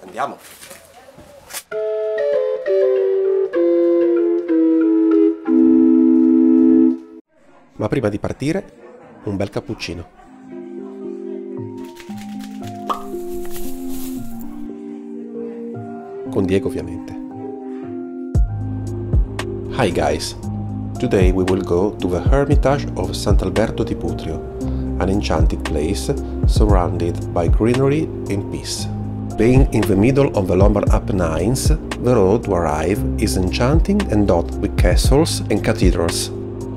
Andiamo! Ma prima di partire, un bel cappuccino. Con Diego, ovviamente. Hi guys! Today we will go to the Hermitage of Sant'Alberto di Putrio, an enchanted place surrounded by greenery and peace. Being in the middle of the Lombard Apennines, the road to arrive is enchanting and dotted with castles and cathedrals.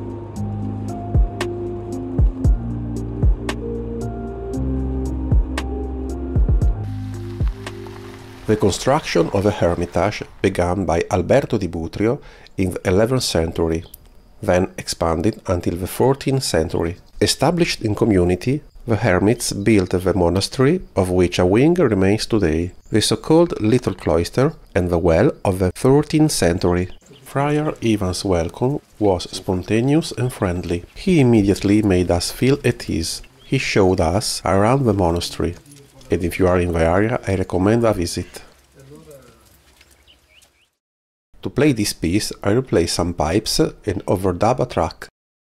The construction of the Hermitage began by Alberto di Butrio in the 11th century, then expanded until the 14th century. Established in community, the hermits built the monastery, of which a wing remains today, the so-called Little Cloister, and the well of the 13th century. Friar Ivan's welcome was spontaneous and friendly. He immediately made us feel at ease. He showed us around the monastery, and if you are in the area, I recommend a visit. To play this piece, I will play some pipes and overdub a track.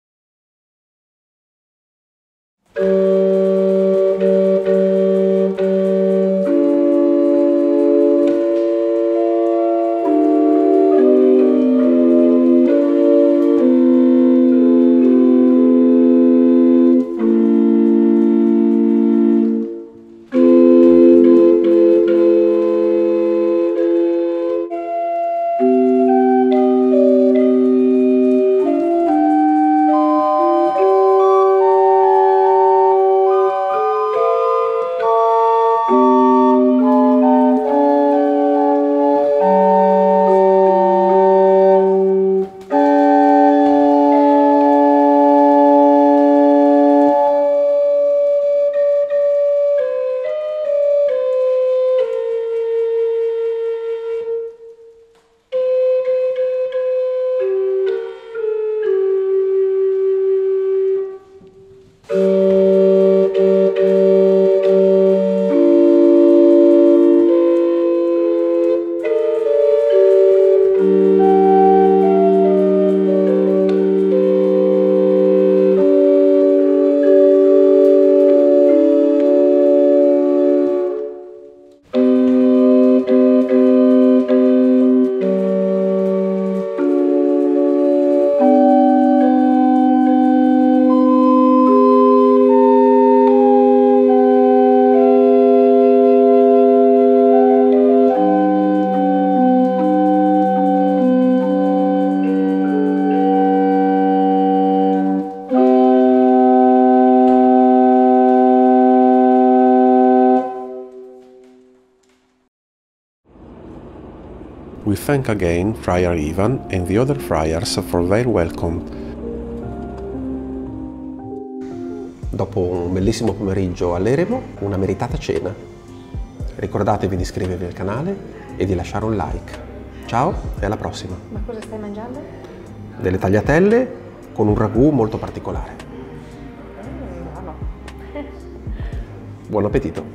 We thank again Friar Ivan and the other friars for their welcome. Dopo un bellissimo pomeriggio all'eremo, una meritata cena. Ricordatevi di iscrivervi al canale e di lasciare un like. Ciao e alla prossima! Ma cosa stai mangiando? Delle tagliatelle con un ragù molto particolare. Buono. Buon appetito!